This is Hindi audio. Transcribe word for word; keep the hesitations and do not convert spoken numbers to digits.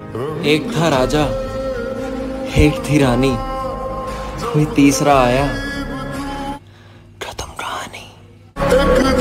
एक था राजा, एक थी रानी, कोई तीसरा आया, खत्म कहानी।